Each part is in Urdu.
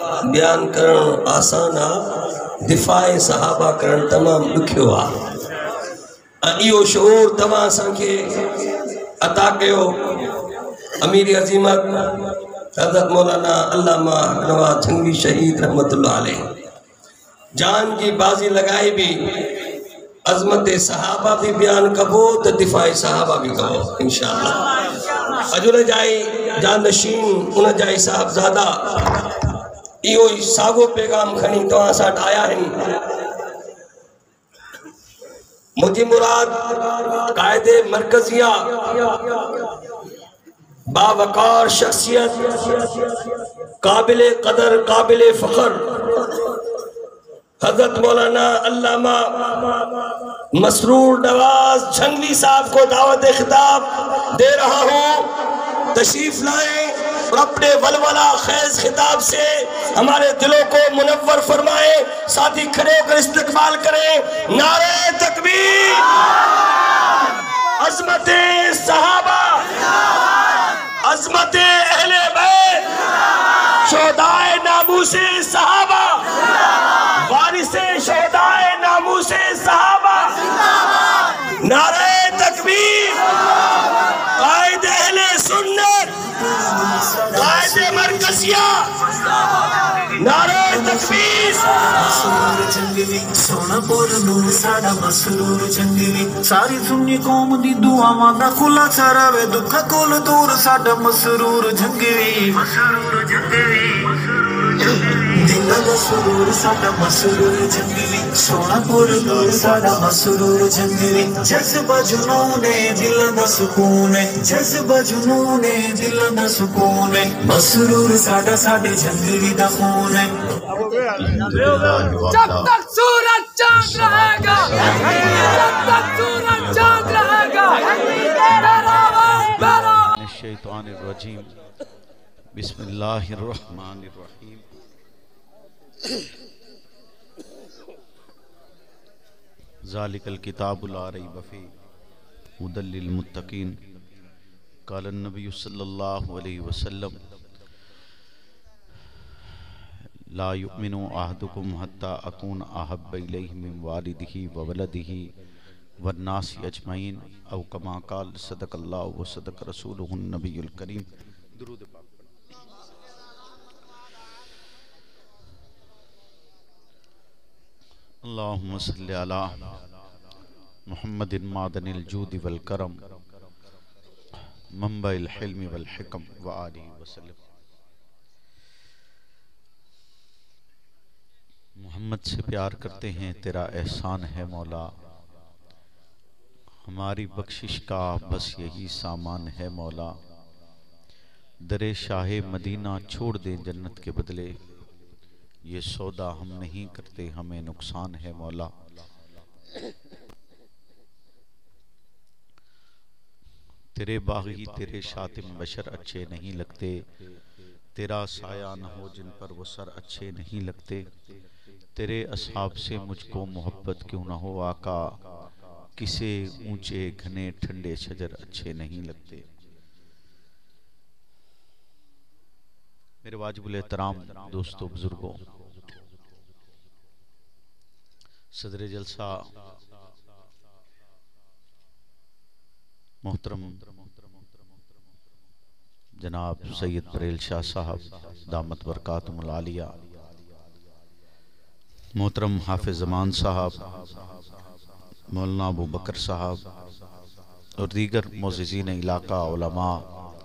بیان کرن آسان آ، دفاع صحابہ کرن تمام دکھیو آ۔ ایو شعور تمام سانکھے عطا کیو امیر عظیمت حضرت مولانا علامہ نواز جھنگوی شہید رحمت اللہ علیہ جان کی بازی لگائی بھی، عظمت صحابہ بھی بیان کبو تو دفاع صحابہ بھی کبو انشاءاللہ۔ اجر جائی جانشین ان جائی صاحب زادہ ایو ساگو پیغام کھنی تو آساٹ آیا ہیں۔ مجھے مراد قائد مرکزیہ باوقار شخصیت قابل قدر قابل فخر حضرت مولانا علامہ مسرور نواز جھنگوی صاحب کو دعوت خطاب دے رہا ہوں، تشریف لائیں اور اپنے ولولہ خیز خطاب سے ہمارے دلوں کو منور فرمائیں۔ ساتھی کھڑے ہو کر استقبال کریں۔ نعرہ تکبیر، عظمت صحابہ، عظمت اہل بیت، شہدائے ناموس صحابہ، وارث شہدائے ناموس صحابہ، نعرہ تکبیر، قائد اہل سنت، قائد مرکزیہ، نعرہ تکبیر۔ مسرور جھنگوی سونا پور نور ساڈا مسرور جھنگوی، ساری سنی قوم دی دعاواں دا خلاصہ رہے، دکھا کول دور ساڈا مسرور جھنگوی، مسرور جھنگوی، دل دا سرور ساڈا مسرور جھنگوی، سونا پور نور ساڈا مسرور جھنگوی، جذبہ جنون ہے دل دا سکون ہے، جذبہ جنون ہے دل دا سکون ہے، مسرور ساڈا ساڈے جھنگوی دا خون ہے۔ جب تک سورج چاند رہے گا، جب تک سورج چاند رہے گا، الشیطان الرجیم، بسم اللہ الرحمن الرحیم۔ ذالک الکتاب لا ریب فیہ ھدی للمتقین، قال النبی صلی اللہ علیہ وسلم لا یؤمن احدکم حتی اکون احب الیہ من والدہ وولدہ والناس اجمعین، او کما قال صدق اللہ و صدق رسولہ النبی الکریم۔ درود پاک۔ اللہم صلی علی محمد معدن الجود والکرم، منبع الحلم والحکم وآلہ وسلم۔ محمد سے پیار کرتے ہیں، تیرا احسان ہے مولا، ہماری بخشش کا بس یہی سامان ہے مولا، در شاہ مدینہ چھوڑ دیں جنت کے بدلے، یہ سودا ہم نہیں کرتے ہمیں نقصان ہے مولا۔ تیرے باغی تیرے شاتم بشر اچھے نہیں لگتے، تیرا سایہ نہ ہو جن پر وہ سر اچھے نہیں لگتے، تیرے اصحاب سے مجھ کو محبت کیوں نہ ہو آقا، کسے اونچے گھنے ٹھنڈے شجر اچھے نہیں لگتے۔ میرے واجب الاحترام دوستو بزرگوں، صدر جلسہ محترم جناب سید پریل شاہ صاحب دامت برکاتہم العالیہ، محترم حافظ زمان صاحب، مولانا ابو بکر صاحب اور دیگر معززین علاقہ علماء،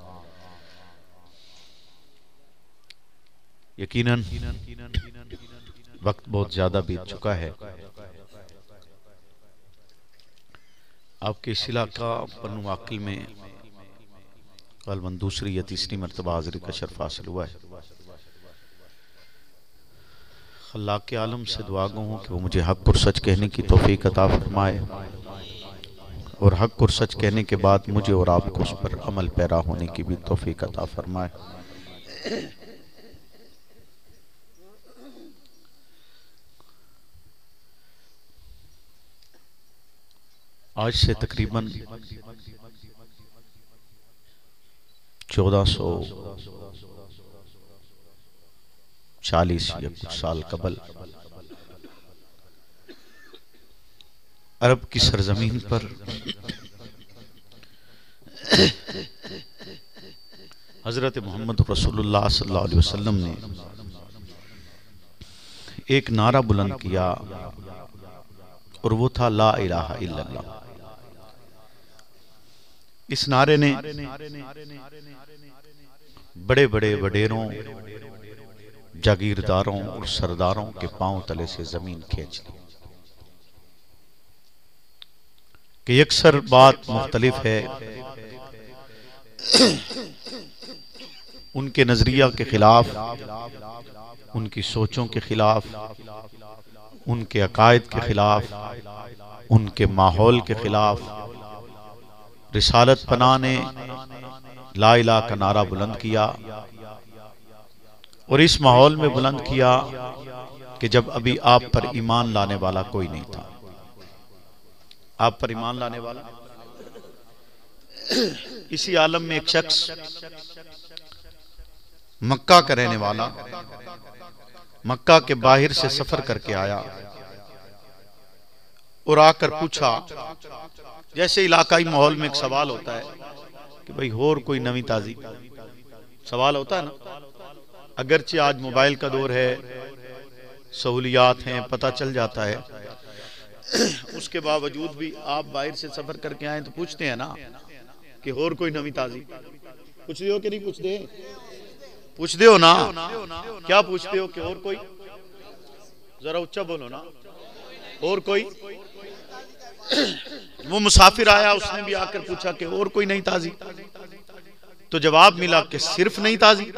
یقیناً وقت بہت زیادہ بیت چکا ہے، آپ کے اس علاقہ پنو عاقل میں غالباً دوسری یا تیسری مرتبہ حاضری کا شرف حاصل ہوا ہے۔ خلاق کے عالم سے دعا گو ہوں کہ وہ مجھے حق اور سچ کہنے کی توفیق عطا فرمائے، اور حق اور سچ کہنے کے بعد مجھے اور آپ کو اس پر عمل پیرا ہونے کی بھی توفیق عطا فرمائے۔ آج سے تقریباً 1446 40 یا کچھ سال قبل عرب کی سرزمین پر حضرت محمد رسول اللہ صلی اللہ علیہ وسلم نے ایک نعرہ بلند کیا اور وہ تھا لا الہ الا اللہ۔ اس نعرے نے بڑے بڑے وڈیروں، جاگیرداروں اور سرداروں کے پاؤں تلے سے زمین کھینچ لی کہ اکثر بات مختلف ہے، ان کے نظریہ کے خلاف، ان کی سوچوں کے خلاف، ان کے عقائد کے خلاف، ان کے ماحول کے خلاف رسالت پناہ نے لا الہ کا نعرہ بلند کیا، اور اس ماحول میں بلند کیا کہ جب ابھی آپ پر ایمان لانے والا کوئی نہیں تھا۔ آپ پر ایمان لانے والا، اسی عالم میں ایک شخص مکہ کا رہنے والا مکہ کے باہر سے سفر کر کے آیا اور آ کر پوچھا، جیسے علاقائی ماحول میں ایک سوال ہوتا ہے کہ بھئی اور کوئی نویں تازی سوال ہوتا ہے نا، اگرچہ آج موبائل کا دور ہے، سہولیات ہیں، پتہ چل جاتا ہے، اس کے باوجود بھی آپ باہر سے سفر کر کے آئیں تو پوچھتے ہیں نا کہ اور کوئی نویں تازی پوچھتے ہو کہ نہیں پوچھتے؟ پوچھتے ہو نا؟ کیا پوچھتے ہو کہ اور کوئی؟ ذرا اچھا بولو نا، اور کوئی؟ وہ مسافر آیا، اس نے بھی آ کر پوچھا کہ اور کوئی نئی تازی، تو جواب ملا کہ صرف نئی تازی،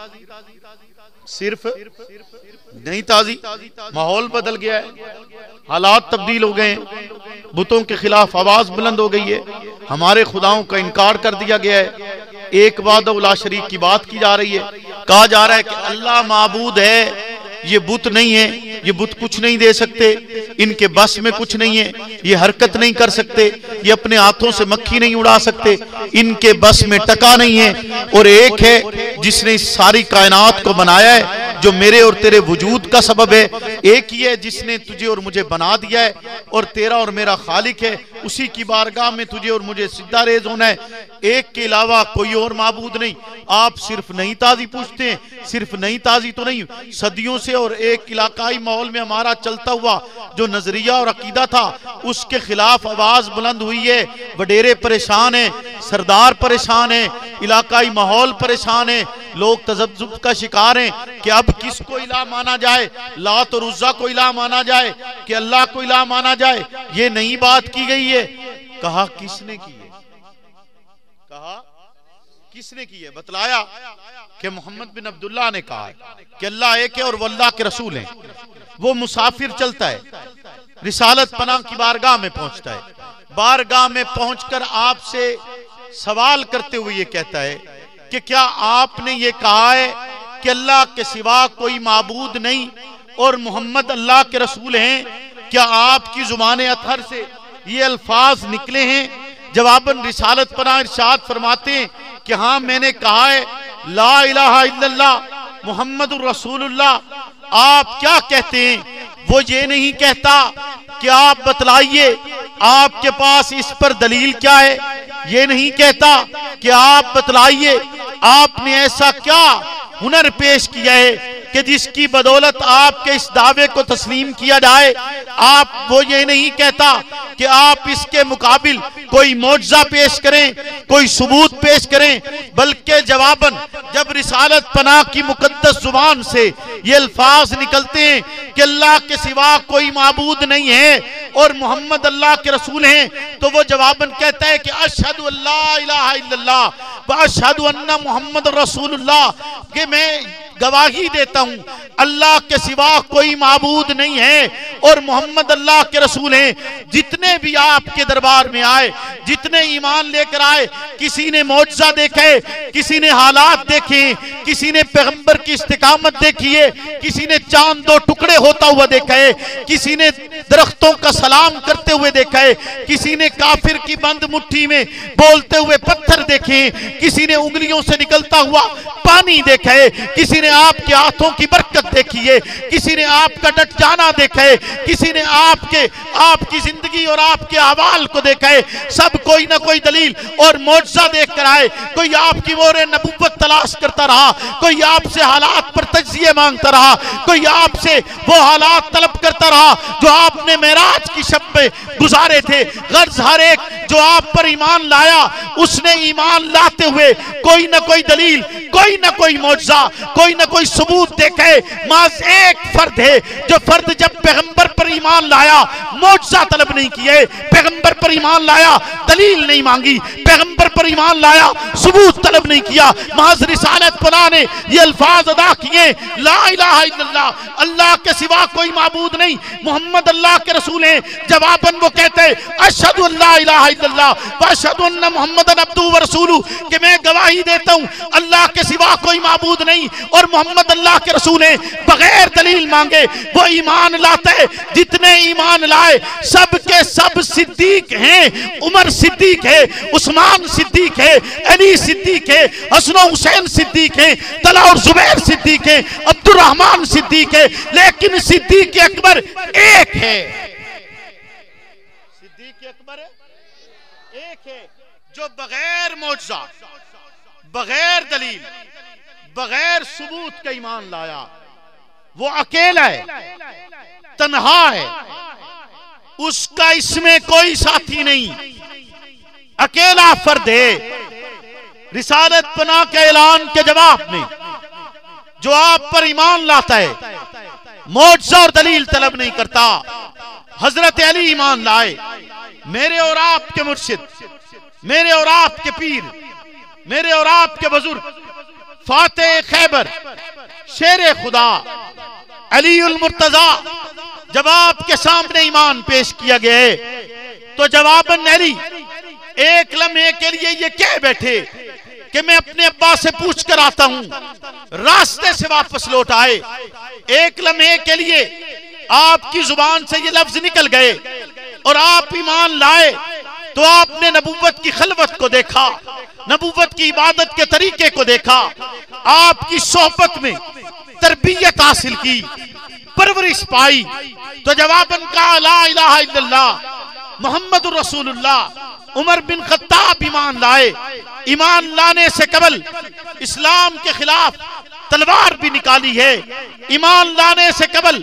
صرف نئی تازی۔ ماحول بدل گیا ہے، حالات تبدیل ہو گئے ہیں، بتوں کے خلاف آواز بلند ہو گئی ہے، ہمارے خداؤں کا انکار کر دیا گیا ہے، ایک وحدہ لا شریک کی بات کی جا رہی ہے، کہا جا رہا ہے کہ اللہ معبود ہے، یہ بت نہیں ہے، یہ بت کچھ نہیں دے سکتے، ان کے بس میں کچھ نہیں ہے، یہ حرکت نہیں کر سکتے، یہ اپنے ہاتھوں سے مکھی نہیں اڑا سکتے، ان کے بس میں ٹکا نہیں ہے، اور ایک ہے جس نے ساری کائنات کو بنایا ہے، جو میرے اور تیرے وجود کا سبب ہے، ایک ہی ہے جس نے تجھے اور مجھے بنا دیا ہے، اور تیرا اور میرا خالق ہے، اسی کی بارگاہ میں تجھے اور مجھے سجدہ ریز ہونا ہے، ایک کے علاوہ کوئی اور معبود نہیں۔ آپ صرف نئی تازی پوچھتے ہیں، صرف نئی تازی تو نہیں، صدیوں سے اور ایک علاقائی ماحول میں ہمارا چلتا ہوا جو نظریہ اور عقیدہ تھا، اس کے خلاف آواز بلند ہوئی ہے، وڈیرے پریشان ہیں، سردار پریشان ہیں، علاقائی ماحول پریشان ہیں، لوگ تذبذب کا شکار ہیں کہ اب کس کو الہ مانا جائے، لات اور عزا کو الہ مانا جائے کہ اللہ کو الہ مانا جائے، یہ نئی بات کی گئی ہے۔ کہا کس نے کی ہے؟ کہا کس نے کی ہے؟ بتلایا کہ محمد بن عبداللہ نے کہا ہے کہ اللہ ایک ہے اور وہ اللہ کے رسول ہیں۔ وہ مسافر چلتا ہے، رسالت پناہ کی بارگاہ میں پہنچتا ہے، بارگاہ میں پہنچ کر آپ سے سوال کرتے ہوئے یہ کہتا ہے کہ کیا آپ نے یہ کہا ہے کہ اللہ کے سوا کوئی معبود نہیں اور محمد اللہ کے رسول ہیں؟ کیا آپ کی زبان اطہر سے یہ الفاظ نکلے ہیں؟ جواباً رسالت پناہ ارشاد فرماتے ہیں کہ ہاں میں نے کہا ہے لا الہ الا اللہ محمد الرسول اللہ۔ آپ کیا کہتے ہیں؟ وہ یہ نہیں کہتا کہ آپ بتلائیے آپ کے پاس اس پر دلیل کیا ہے، یہ نہیں کہتا کہ آپ بتلائیے آپ نے ایسا کیا ہنر پیش کیا ہے کہ جس کی بدولت آپ کے اس دعوے کو تسلیم کیا جائے۔ وہ یہ نہیں کہتا کہ آپ اس کے مقابل کوئی معجزہ پیش کریں، کوئی ثبوت پیش کریں، بلکہ جواباً جب رسالت پناہ کی مقدس زبان سے یہ الفاظ نکلتے ہیں کہ اللہ کے سوا کوئی معبود نہیں ہے اور محمد اللہ کے رسول ہیں، تو وہ جواباً کہتا ہے کہ اشہد ان لا الہ الا اللہ واشہد ان محمد رسول اللہ، کہ میں گواہی دیتا ہوں اللہ کے سوا کوئی معبود نہیں ہے اور محمد اللہ کے رسول ہیں۔ جتنے بھی آپ کے دربار میں آئے، جتنے ایمان لے کر آئے، کسی نے معجزہ دیکھے، کسی نے حالات دیکھے، کسی نے پیغمبر کی استقامت دیکھی ہے، کسی نے چاند دو ٹکڑے ہوتا ہوا دیکھا ہے، کسی نے درختوں کا سلام کرتے ہوئے دیکھا ہے، کسی نے کافر کی بند مٹھی میں بولتے ہوئے پتھر دیکھے ہیں، کسی نے انگلیوں سے نکلتا ہوا پانی دیکھا ہے، کسی نے آپ کے ہاتھوں کی برکت دیکھی ہے، کسی نے آپ کا ڈٹ جانا دیکھا ہے، کسی نے آپ کی زندگی اور آپ کے احوال کو دیکھا ہے۔ سب کوئی نہ کوئی دلیل اور معجزہ دیکھ کر آئے۔ کوئی آپ کی مور نبوت تلاش کرتا رہا، کوئی آپ سے حالات پر تجزیے مانگتا رہا، کوئی آپ سے وہ حالات طلب کرتا رہا جو آپ نے معراج کی شب میں گزارے تھے۔ غرض ہر ایک جو آپ پر ایمان لایا، اس نے ایمان لاتے ہوئے کوئی نہ کوئی دلیل، کوئی نہ کوئی معجزہ، کوئی نہ کوئی ثبوت دیکھے۔ محض ایک فرد ہے جو فرد جب پیغمبر پر ایمان لایا معجزہ طلب نہیں کیے، پیغمبر پر ایمان لایا دلیل نہیں مانگی، پیغمبر پر ایمان لایا ثبوت طلب نہیں کیا، محض رسالت پناہ نے یہ الفاظ ادا کیے، لا الہ الا اللہ، اللہ کے سوا کوئی معبود نہیں، محمد اللہ کے رسول ہیں۔ جواباً وہ کہتے اشہد ان لا الہ الا اللہ واشہد ان محمدن عبدہ ورسولہ، کہ میں گواہی دیتا ہوں اللہ کے سوا کوئی معبود نہیں اور محمد اللہ کے رسول ہیں۔ بغیر دلیل مانگے وہ ایمان لاتے، جتنے ایمان لائے سب کے سب صدیق ہیں۔ عمر صدیق ہے، عثمان صدیق ہے، علی صدیق ہے، حسن و حسین صدیق ہیں، طلحہ اور زبیر صدیق ہیں، عبد الرحمن صدیق ہے، لیکن صدیق اکبر ایک ہے۔ صدیق اکبر ایک ہے جو بغیر معجزہ، بغیر دلیل، بغیر ثبوت کا ایمان لایا۔ وہ اکیلا ہے، تنہا ہے، اس کا اس میں کوئی ساتھی نہیں، اکیلا فرد ہے۔ رسالت پناہ کے اعلان کے جواب میں جو آپ پر ایمان لاتا ہے معجزہ اور دلیل طلب نہیں کرتا۔ حضرت علی ایمان لائے، میرے اور آپ کے مرشد، میرے اور آپ کے پیر، میرے اور آپ کے بزرگ، فاتح خیبر، شیر خدا علی المرتضیٰ، جب آپ کے سامنے ایمان پیش کیا گئے تو جواباً علی ایک لمحے کے لیے یہ کہہ بیٹھے کہ میں اپنے ابا سے پوچھ کر آتا ہوں، راستے سے واپس لوٹ آئے۔ ایک لمحے کے لیے آپ کی زبان سے یہ لفظ نکل گئے اور آپ ایمان لائے تو آپ نے نبوت کی خلوت کو دیکھا، نبوت کی عبادت کے طریقے کو دیکھا، آپ کی صحبت میں تربیت حاصل کی، پرورش پائی، تو جواباً کہا لا الہ الا اللہ محمد رسول اللہ۔ عمر بن خطاب ایمان لائے، ایمان لانے سے قبل اسلام کے خلاف تلوار بھی نکالی ہے، ایمان لانے سے قبل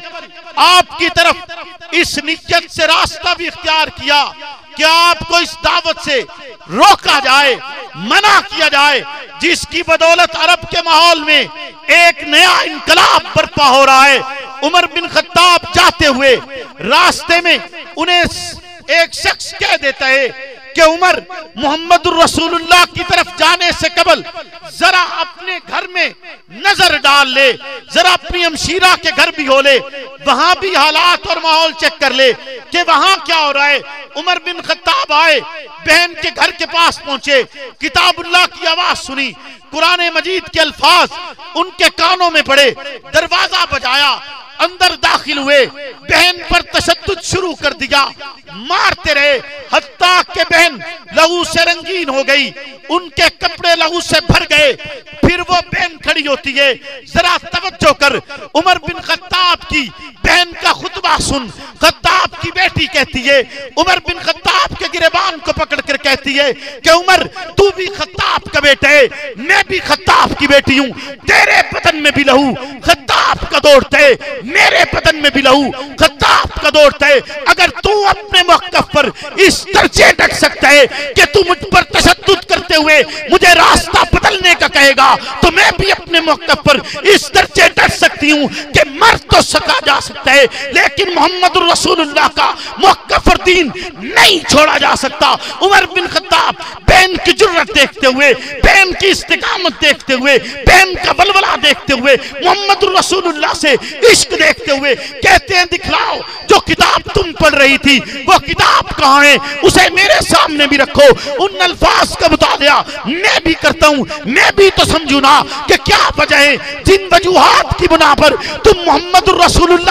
آپ کی طرف اس نیت سے راستہ بھی اختیار کیا کہ آپ کو اس دعوت سے روکا جائے، منع کیا جائے، جس کی بدولت عرب کے ماحول میں ایک نیا انقلاب برپا ہو رہا ہے۔ عمر بن خطاب جاتے ہوئے راستے میں انہیں ایک شخص کہہ دیتا ہے کہ عمر محمد الرسول اللہ کی طرف جانے سے قبل ذرا اپنے گھر میں نظر ڈال لے، ذرا اپنی ہمشیرہ کے گھر بھی ہو لے، وہاں بھی حالات اور ماحول چیک کر لے کہ وہاں کیا ہو رہا ہے۔ عمر بن خطاب آئے، بہن کے گھر کے پاس پہنچے، کتاب اللہ کی آواز سنی، قرآن مجید کے الفاظ ان کے کانوں میں پڑے، دروازہ بجایا، اندر داخل ہوئے، بہن پر تشدد شروع کر دیا، مارتے رہے، حتیٰ کہ بہن لہو سے رنگین ہو گئی، ان کے کپڑے لہو سے بھر گئے۔ پھر وہ بہن کھڑی ہوتی ہے، ذرا توجہ کر، عمر بن خطاب کی بہن کا خطبہ سن۔ خطاب کی بیٹی کہتی ہے، عمر بن خطاب کے گریبان کو پکڑ کر کہتی ہے کہ عمر تو بھی خطاب کا بیٹا ہے، میں بھی خطاب کی بیٹی ہوں، تیرے بدن میں بھی لہو خطاب کا دوڑتا ہے، میرے بدن میں بھی لہو خطاب کا دوڑتا ہے۔ اگر تو اپنے موقف پر اس درجے ڈٹ سکتا ہے کہ تو مجھ پر تشدد کرتے ہوئے مجھے راستہ بدلنے کا کہے گا، تو میں بھی اپنے موقف پر اس درجے ڈٹ سکتی ہوں کہ مر تو سکا جا سکتا ہے لیکن محمد رسول اللہ کا موقف اور دین نہیں چھوڑا جا سکتا۔ عمر بن خطاب بہن کی جرت دیکھتے ہوئے، بہن کی استقامت دیکھتے ہوئے، بہن کا ولولہ دیکھتے ہوئے، محمد رسول اللہ سے عشق دیکھتے ہوئے کہتے ہیں دکھلاؤ جو کتاب تم پڑھ رہی تھی وہ کتاب کہاں ہے، اسے میرے سامنے بھی رکھو۔ ان الفاظ کا مطالعہ میں بھی کرتا ہوں، میں بھی تو سمجھوں نا کہ کیا وجہ ہے جن وجوہات کی بنا پر تم محمد الرسول اللہ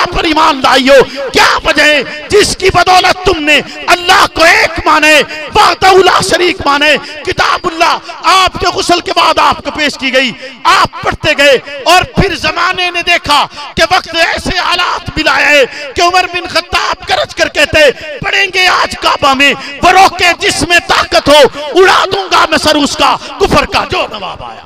پر ایمان لائی ہو؟ کیا وجہ ہے جس کی بدولت تم نے اللہ کو ایک مانے، وحدہ لا شریک مانے؟ کتاب اللہ آپ کے غسل کے بعد آپ کو پیش کی گئی، آپ پڑھتے گئے، اور پھر زمانے نے دیکھا کہ وقت ایسے حالات بھی لائے ہے کہ عمر بن خطاب گرج کر کہتے پڑھیں گے آج کعبہ میں، وہ روکے جس میں طاقت ہو اڑا دوں گا میں سر اس کا، کفر کا جو نواب آیا۔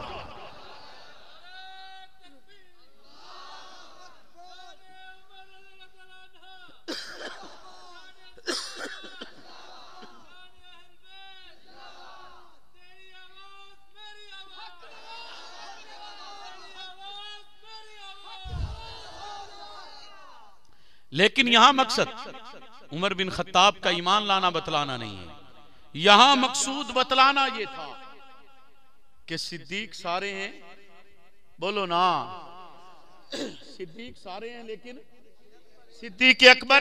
لیکن یہاں مقصد عمر بن خطاب کا ایمان لانا بتلانا نہیں ہے، یہاں مقصود بتلانا یہ تھا کہ صدیق سارے ہیں، بولو نا، صدیق سارے ہیں لیکن صدیق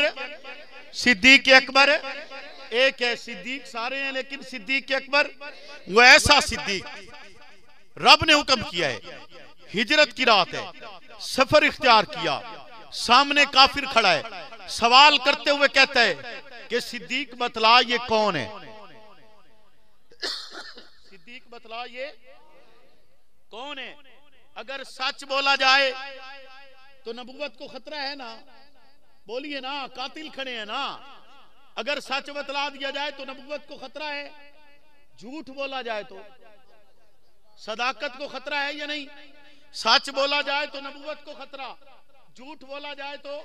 اکبر ایک ہے۔ صدیق سارے ہیں لیکن صدیق اکبر وہ ایسا صدیق رب نے حکم کیا ہے، ہجرت کی رات ہے، سفر اختیار کیا، سامنے کافر کھڑا ہے، سوال کرتے ہوئے کہتا ہے کہ صدیق بتلا یہ کون ہے؟ صدیق بتلا یہ کون ہے؟ اگر سچ بولا جائے تو نبوت کو خطرہ ہے نا، بولیے نا، قاتل کھڑے ہیں نا۔ اگر سچ بتلا دیا جائے تو نبوت کو خطرہ ہے، جھوٹ بولا جائے تو صداقت کو خطرہ ہے یا نہیں؟ سچ بولا جائے تو نبوت کو خطرہ، جھوٹ بولا جائے تو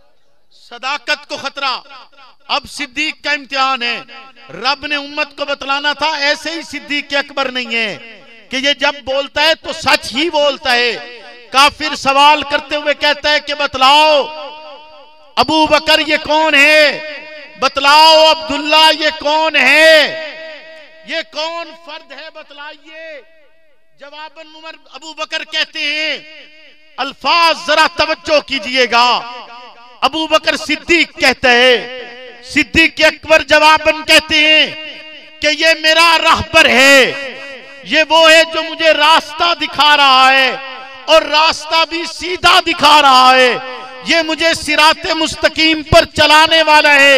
صداقت کو خطرہ۔ اب صدیق کا امتحان ہے، رب نے امت کو بتلانا تھا ایسے ہی صدیق اکبر نہیں ہے کہ یہ جب بولتا ہے تو سچ ہی بولتا ہے۔ کافر سوال کرتے ہوئے کہتا ہے کہ بتلاؤ ابو بکر یہ کون ہے، بتلاؤ عبداللہ یہ کون ہے، یہ کون فرد ہے بتلائیے۔ جواباً عمر ابو بکر کہتے ہیں، الفاظ ذرا توجہ کیجئے گا، ابو بکر صدیق کہتا ہے، صدیق اکبر جواباً کہتے ہیں کہ یہ میرا راہبر ہے، یہ وہ ہے جو مجھے راستہ دکھا رہا ہے اور راستہ بھی سیدھا دکھا رہا ہے، یہ مجھے صراط مستقیم پر چلانے والا ہے۔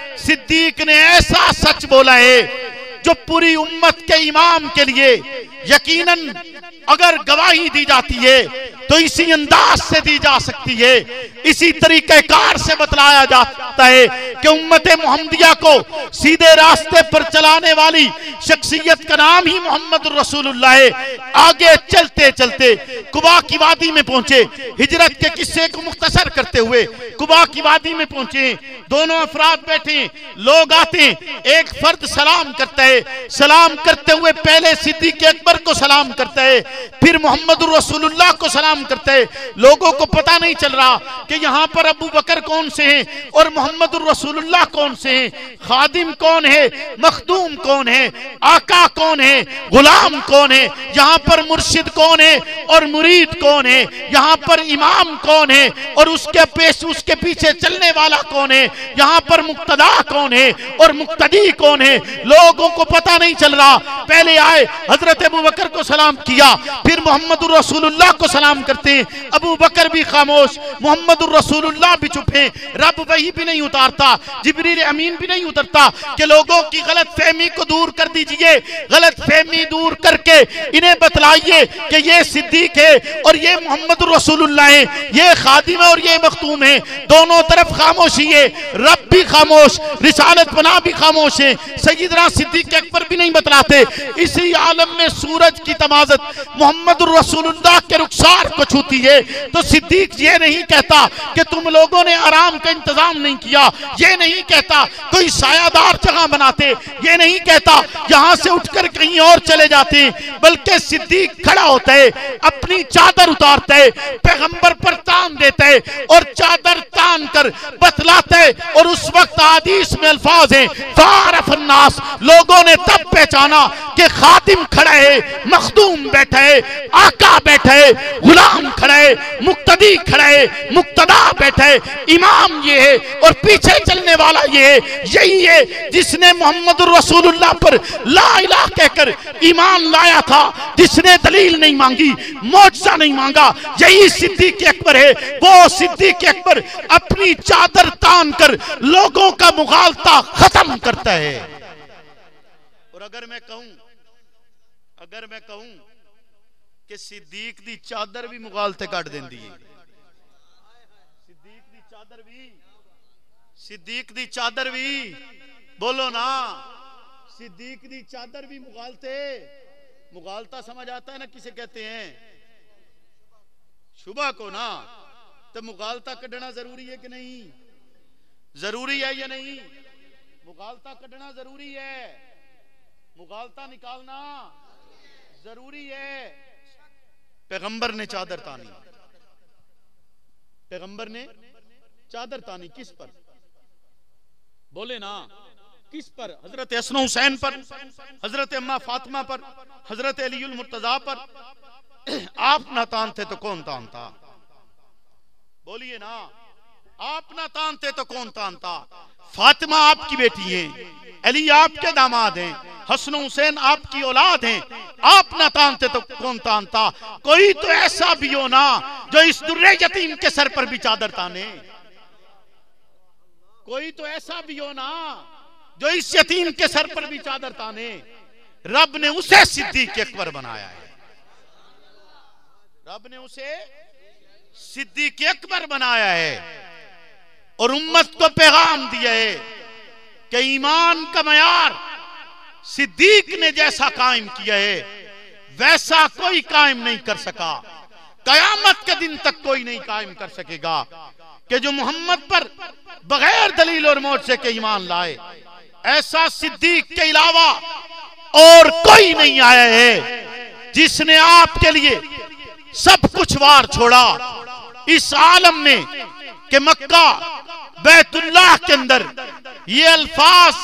صدیق نے ایسا سچ بولا ہے جو پوری امت کے امام کے لیے یقیناً اگر گواہی دی جاتی ہے تو اسی انداز سے دی جا سکتی ہے، اسی طریقہ کار سے بتلایا جاتا ہے کہ امت محمدیہ کو سیدھے راستے پر چلانے والی شخصیت کا نام ہی محمد رسول اللہ ہے۔ آگے چلتے چلتے قباء کی وادی میں پہنچے، ہجرت کے قصے کو مختصر کرتے ہوئے قباء کی وادی میں پہنچے، دونوں افراد بیٹھے، لوگ آتے، ایک فرد سلام کرتا ہے، سلام کرتے ہوئے پہلے صدیق اکبر کو سلام کرتا ہے، پھر محمد رسول اللہ کو سلام کرتا ہے۔ لوگوں کو پتہ نہیں چل رہا کہ یہاں پر ابو بکر کون سے ہیں اور محمد رسول اللہ کون سے ہیں، خادم کون ہے، مخدوم کون ہے، آقا کون ہے، غلام کون ہے، یہاں پر مرشد کون ہے اور مرید کون ہے، یہاں پر امام کون ہے اور اس کے پیچھے چلنے والا کون ہے، یہاں پر مقتدا کون ہے اور مقتدی کون ہے۔ لوگوں کو پتہ نہیں چل رہا، پہلے آئے حضرت ابو بکر کو سلام کیا، پھر محمد رسول اللہ کو سلام کرتے ہیں، ابو بکر بھی خاموش، محمد رسول اللہ بھی چپ ہیں، رب وحی بھی نہیں اتارتا، جبریل امین بھی نہیں اترتا کہ لوگوں کی غلط فہمی کو دور کر دیجئے، غلط فہمی دور کر کے انہیں بتلائیے کہ یہ صدیق ہے اور یہ محمد رسول اللہ ہے، یہ خادم ہے اور یہ مختوم ہے۔ دونوں طرف خاموشی ہے، رب بھی خاموش، رسالت پناہ بھی خاموش ہے، سیدنا صدیق اکبر بھی نہیں بتلاتے۔ اسی عالم میں سورج کی تمازت محمد رسول اللہ کے رخسار کو چھوتی ہے تو صدیق یہ نہیں کہتا کہ تم لوگوں نے آرام کا انتظام نہیں کیا، یہ نہیں کہتا کوئی سایہ دار جگہ بناتے، یہ نہیں کہتا یہاں سے اٹھ کر کہیں اور چلے جاتے، بلکہ صدیق کھڑا ہوتا ہے، اپنی چادر اتارتا ہے، پیغمبر پر تان دیتا ہے اور چادر تان کر بتلاتا ہے، اور اس وقت حدیث میں الفاظ ہیں فَعَرَفَ النَّاسِ، لوگوں نے تب پہچانا کہ خاتم کھڑا ہے، مخدوم بیٹھا ہے، آقا بیٹھا ہے، غلام کھڑا ہے، مقتدی کھڑا ہے، مقتدا بیٹھا ہے، امام یہ ہے اور پیچھے چلنے والا یہ ہے۔ یہی ہے جس نے محمد رسول اللہ پر لا الہ کہہ کر ایمان لایا تھا، جس نے دلیل نہیں مانگی، معجزہ نہیں مانگا، یہی صدیق اکبر ہے۔ وہ صدیق اکبر اپنی چادر تان کر لوگوں کا مغالطہ ختم کرتا ہے۔ اور اگر میں کہوں کہ صدیق دی چادر بھی مغالطے کٹ دیندی ہے، صدیق دی چادر بھی بولو نا، صدیق دی چادر بھی مغالطہ سمجھ آتا ہے نا کسے کہتے ہیں؟ شبہ کو نا۔ تو مغالطہ کڈنا ضروری ہے کہ نہیں؟ ضروری ہے یا نہیں؟ مغالطہ کڈنا ضروری ہے، مغالطہ نکالنا ضروری ہے۔ پیغمبر نے چادر تانی، پیغمبر نے چادر تانی کس پر؟ بولے نا کس پر؟ حضرت حسن حسین پر، حضرت اماں فاطمہ پر، حضرت علی المرتضیٰ پر۔ آپ نہ تانتے تو کون تانتا؟ بولیے نا، آپ نہ تانتے تو کون تانتا؟ فاطمہ آپ کی بیٹی ہیں، علی آپ کے داماد ہیں، حسن حسین آپ کی اولاد ہیں، آپ نہ تانتے تو کون تانتا؟ کوئی تو ایسا بھی ہو نا جو اس در یتیم کے سر پر بھی چادر تانے، کوئی تو ایسا بھی ہو نا جو اس یتیم کے سر پر بھی چادر تانے۔ رب نے اسے صدیق اکبر بنایا ہے، رب نے اسے صدیق اکبر بنایا ہے، اور امت کو پیغام دیا ہے کہ ایمان کا معیار صدیق نے جیسا قائم کیا ہے ویسا کوئی قائم نہیں کر سکا، قیامت کے دن تک کوئی نہیں قائم کر سکے گا، کہ جو محمد پر بغیر دلیل اور معجزے کے ایمان لائے، ایسا صدیق کے علاوہ اور کوئی نہیں آیا ہے جس نے آپ کے لیے سب کچھ وار چھوڑا اس عالم میں، کہ مکہ بیت اللہ کے اندر یہ الفاظ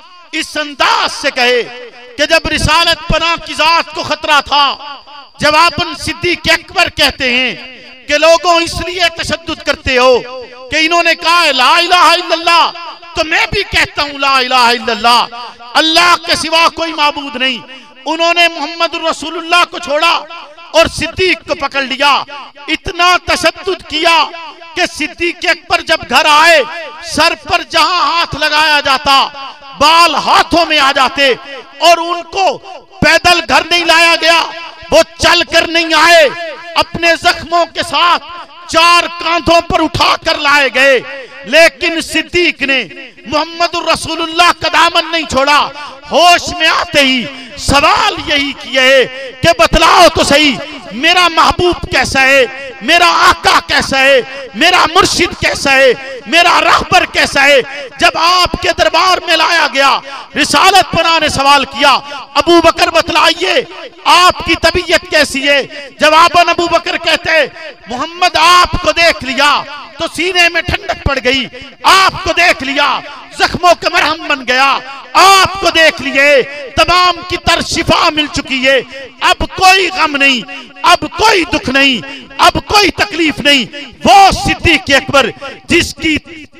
اس انداز سے کہے کہ جب رسالت پناہ کی ذات کو خطرہ تھا، جب آپ صدیق اکبر کہتے ہیں کہ لوگوں اس لیے تشدد کرتے ہو کہ انہوں نے کہا لا الہ الا اللہ، تو میں بھی کہتا ہوں لا الہ الا اللہ، اللہ کے سوا کوئی معبود نہیں۔ انہوں نے محمد رسول اللہ کو چھوڑا اور صدیق کو پکڑ لیا، اتنا تشدد کیا کہ صدیق اکبر جب گھر آئے، سر پر جہاں ہاتھ لگایا جاتا بال ہاتھوں میں آ جاتے، اور ان کو پیدل گھر نہیں لایا گیا، وہ چل کر نہیں آئے، اپنے زخموں کے ساتھ 4 کاندھوں پر اٹھا کر لائے گئے۔ لیکن صدیق نے محمد رسول اللہ کا دامن نہیں چھوڑا، ہوش میں آتے ہی سوال یہی کیا ہے کہ بتلاؤ تو صحیح میرا محبوب کیسا ہے، میرا آقا کیسا ہے، میرا مرشد کیسا ہے، میرا رہبر کیسا ہے۔ جب آپ کے دربار میں لایا گیا، رسالت پناہ نے سوال کیا، ابو بکر بتلائیے آپ کی طبیعت کیسی ہے؟ جواباً ابو بکر کہتے محمد آپ کو دیکھ لیا تو سینے میں ٹھنڈک پڑ گئی، آپ کو دیکھ لیا زخموں کا مرہم بن گیا، آپ کو دیکھ لیے تمام کی تر شفا مل چکی ہے، اب کوئی غم نہیں، اب کوئی دکھ نہیں، اب کوئی تکلیف نہیں۔ وہ صدیق اکبر جس کی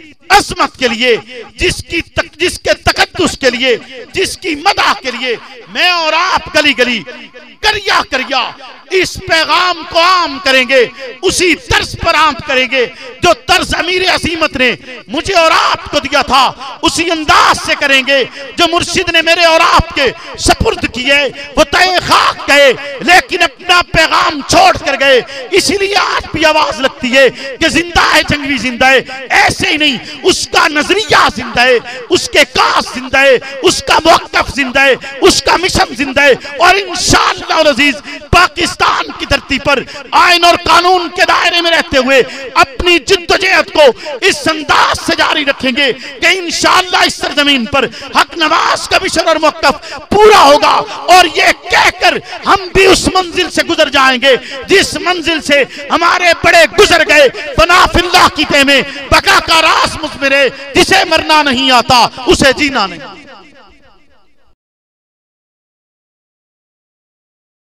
عظمت کے لیے، جس کے تقدس کے لیے، جس کی مدح کے لیے میں اور آپ گلی گلی کریا کریا اس پیغام کو عام کریں گے، اسی طرز پر عام کریں گے جو طرز امیر عظیمت نے مجھے اور آپ کو دیا تھا، اسی انداز سے کریں گے جو مرشد نے میرے اور آپ کے سپرد کیے۔ وہ تئے خاک گئے لیکن اپنا پیغام چھوڑ کر گئے، اسی لیے آج بھی آواز لگتی ہے کہ زندہ ہے جنگوی زندہ ہے، ایسے ہی نہیں، اس کا نظریہ زندہ ہے، اس کے کاس زندہ ہے، اس کا موقف زندہ ہے، اس کا مشن زندہ ہے، اور انشاءاللہ العزیز پاکستان کی دھرتی پر آئین اور قانون کے دائرے میں رہتے ہوئے اپنی جدوجہد کو اس انداز سے جاری رکھیں گے کہ انشاءاللہ اس سرزمین پر حق نواز کا مشن اور موقف پورا ہوگا، اور یہ کہہ کر ہم بھی اس منزل سے گزر جائیں گے جس منزل سے ہمارے بڑے گزر گئے۔ فنا فی اللہ کی تہ میں بقا کا راز مثمر ہے، جسے مرنا نہیں آتا اسے جینا نہیں۔